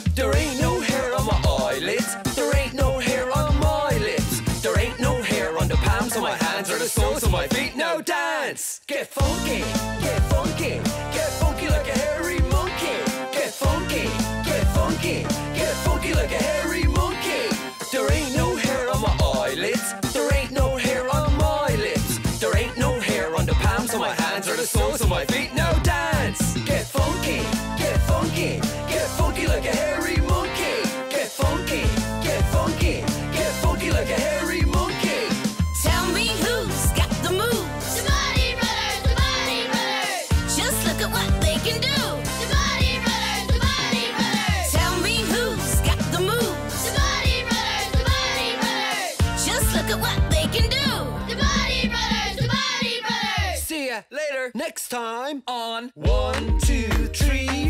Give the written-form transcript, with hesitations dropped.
There ain't no hair on my eyelids. There ain't no hair on my lips. There ain't no hair on the palms of my hands or the soles of my feet. Now dance! Get funky, get funky, get funky like a hairy monkey. Get funky, get funky, get funky like a hairy monkey. There ain't no hair on my eyelids. There ain't no hair on my lips. There ain't no hair on the palms of my hands or the soles of my feet. Now dance! Get funky, get funky, get funky like a hairy monkey. Get funky, get funky, get funky like a hairy monkey. Tell me who's got the moves. The Body Brothers, the Body Brothers. Just look at what they can do. The Body Brothers, the Body Brothers. Tell me who's got the moves. The Body Brothers, the Body Brothers. Just look at what they can do. The Body Brothers, the Body Brothers. See ya later next time on 1, 2, 3